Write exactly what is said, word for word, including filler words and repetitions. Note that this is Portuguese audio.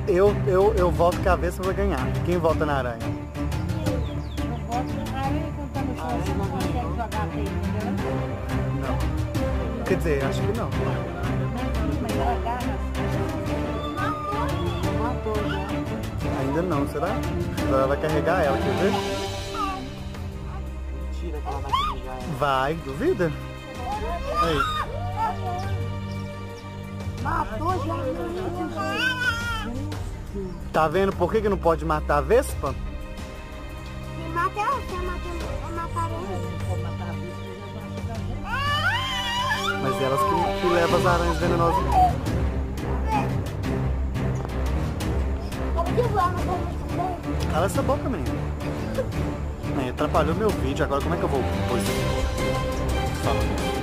Eu, eu, eu voto que a Vespa vai ganhar. Quem vota na aranha? Eu voto na aranha quando tá no chão, você não consegue jogar até, entendeu? Não. Quer dizer, acho que não. Mas ela agarra. Matou já. Ainda não, será? Agora ela vai carregar ela, quer ver? Mentira que ela vai carregar ela. Vai, duvida? Aí. Matou já. Tá vendo por que, que não pode matar a Vespa? Se mata ela, você mata a aranha. Mas elas que, que levam as aranhas venenosas. Cala essa boca, menina. É, atrapalhou meu vídeo, agora como é que eu vou pôr isso? Fala.